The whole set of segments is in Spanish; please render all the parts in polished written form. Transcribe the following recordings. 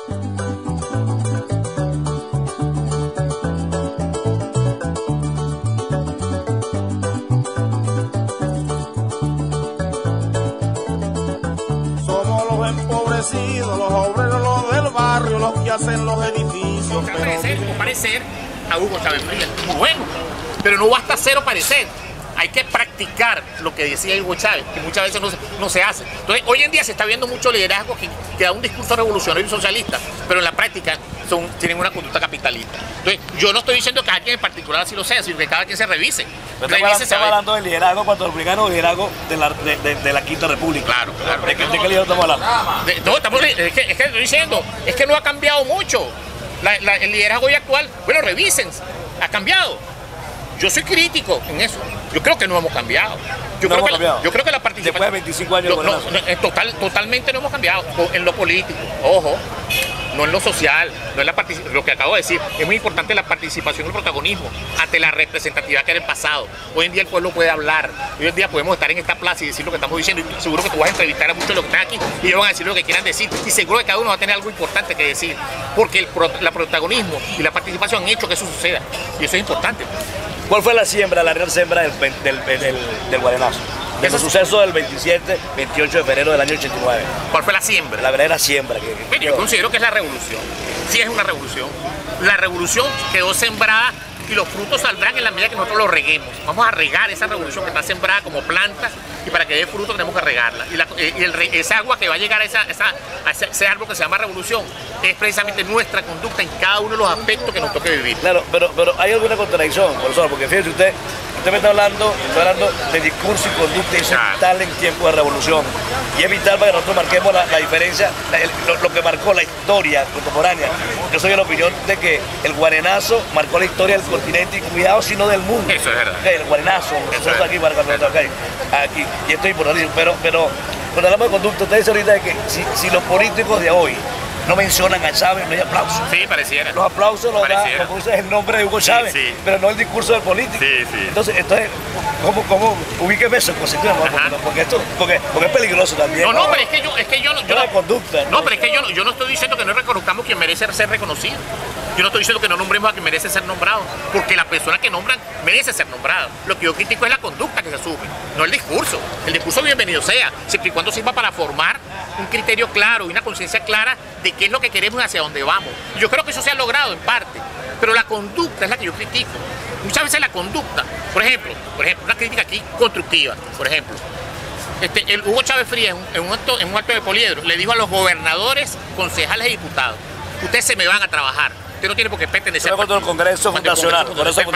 Los obreros, los del barrio, los que hacen los edificios. Parecer a Hugo Chávez Frías, muy bueno, pero no basta ser o parecer. Hay que practicar lo que decía Hugo Chávez, que muchas veces no se hace. Entonces, hoy en día se está viendo mucho liderazgo que da un discurso revolucionario y socialista, pero en la práctica tienen una conducta capitalista. Entonces, yo no estoy diciendo que alguien en particular así lo sea, sino que cada quien se revise. Estamos hablando del liderazgo cuando republicano, liderazgo de la Quinta República. Claro. ¿De qué liderazgo estamos hablando? Es que estoy diciendo, es que no ha cambiado mucho. El liderazgo hoy actual, bueno, revisen, ha cambiado. Yo soy crítico en eso. Yo creo que no hemos cambiado. Yo creo que la participación... Después de 25 años totalmente no hemos cambiado. En lo político, ojo, no en lo social, no en lo que acabo de decir. Es muy importante la participación y el protagonismo ante la representatividad que era el pasado. Hoy en día el pueblo puede hablar. Hoy en día podemos estar en esta plaza y decir lo que estamos diciendo. Y seguro que tú vas a entrevistar a muchos de los que están aquí y ellos van a decir lo que quieran decir. Y seguro que cada uno va a tener algo importante que decir. Porque el protagonismo y la participación han hecho que eso suceda. Y eso es importante. ¿Cuál fue la real siembra del Guarenazo? De los sucesos del 27, 28 de febrero del año 89. ¿Cuál fue la siembra? La verdadera siembra. Yo considero que es la revolución. Sí es una revolución. La revolución quedó sembrada y los frutos saldrán en la medida que nosotros los reguemos. Vamos a regar esa revolución que está sembrada como planta y para que dé fruto tenemos que regarla. Y esa agua que va a llegar a ese árbol que se llama revolución es precisamente nuestra conducta en cada uno de los aspectos que nos toque vivir. Claro, pero hay alguna contradicción, profesor, porque fíjese usted me está hablando de discurso y conducta y eso es vital en tiempo de revolución. Y es vital para que nosotros marquemos la diferencia, lo que marcó la historia contemporánea. Yo soy de la opinión de que el Guarenazo marcó la historia del continente y cuidado, sino del mundo. Eso es verdad. El Guarenazo, nosotros aquí marcando aquí. Y esto es importantísimo. Pero cuando hablamos de conducta, usted dice ahorita de que si los políticos de hoy no mencionan a Chávez, no hay aplausos. Sí, pareciera. Los aplausos los da el nombre de Hugo Chávez, sí. Pero no el discurso del político. Sí. Entonces ¿cómo ubíqueme eso en positivo? Porque es peligroso también. No, pero es que yo la conducta. No, pero es que yo no estoy diciendo que no reconozcamos quien merece ser reconocido. Yo no estoy diciendo que no nombremos a quien merece ser nombrado, porque la persona que nombran merece ser nombrada. Lo que yo critico es la conducta que se asume, no el discurso. El discurso bienvenido sea, siempre y cuando sirva para formar un criterio claro y una conciencia clara de qué es lo que queremos y hacia dónde vamos. Y yo creo que eso se ha logrado en parte, pero la conducta es la que yo critico. Muchas veces la conducta, por ejemplo, una crítica aquí constructiva, por ejemplo. El Hugo Chávez Frías, en un acto de Poliedro, le dijo a los gobernadores, concejales y diputados: ustedes se me van a trabajar. Usted no tiene por qué pertenecer al Congreso Fundacional,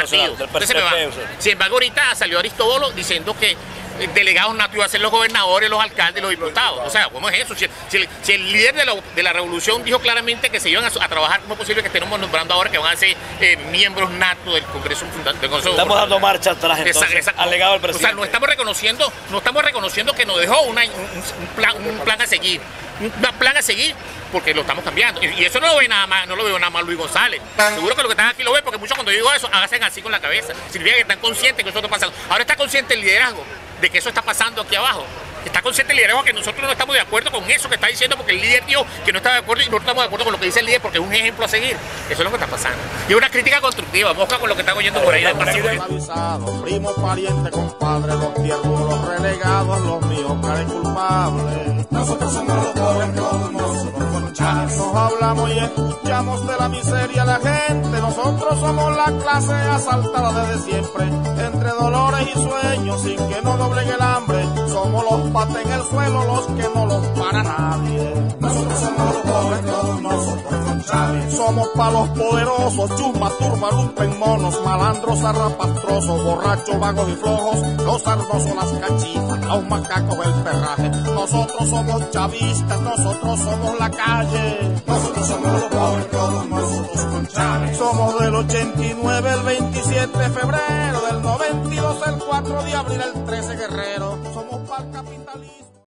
Sin embargo, ahorita salió Aristóbulo diciendo que delegados natos iban a ser los gobernadores, los alcaldes, los diputados. O sea, ¿cómo es eso? Si el líder de la revolución dijo claramente que se iban a trabajar, ¿cómo es posible que estemos nombrando ahora que van a ser miembros natos del Congreso Fundacional? Estamos dando marcha atrás, entonces, al legado del presidente. O sea, no estamos reconociendo que nos dejó un plan a seguir. Un plan a seguir porque lo estamos cambiando. Y eso no lo veo nada más Luis González. Seguro que lo que están aquí lo ven, porque muchos cuando digo eso, hacen así con la cabeza. Significa que están conscientes que eso está pasando. Ahora está consciente el liderazgo de que eso está pasando aquí abajo. Está consciente el liderazgo que nosotros no estamos de acuerdo con eso que está diciendo, porque el líder dijo que no estaba de acuerdo y no estamos de acuerdo con lo que dice el líder porque es un ejemplo a seguir. Eso es lo que está pasando. Y una crítica constructiva, mosca con lo que están oyendo por ahí. Primo, pariente, compadre, los tiernos, los renegados, los míos, caen culpables. Nosotros somos los pobres, todos nosotros con Chávez. Nos hablamos y escuchamos de la miseria de la gente. Nosotros somos la clase asaltada desde siempre, entre dolores y sueños, sin que nos doblegue el hambre. Somos los pates en el suelo, los que no los para nadie. Nosotros somos los pobres, todos nosotros con Chávez. Somos pa' los poderosos, chusma, turma, lumpen, monos, malandros, zarrapastrosos, borrachos, vagos y flojos, los sarnosos, las cachifas, los macacos, el perraje. Nosotros somos chavistas, nosotros somos la calle. Nosotros somos los pobres, todos nosotros con Chávez. Somos del 89, el 27 de febrero, del 92, el 4 de abril, el 13 guerrero.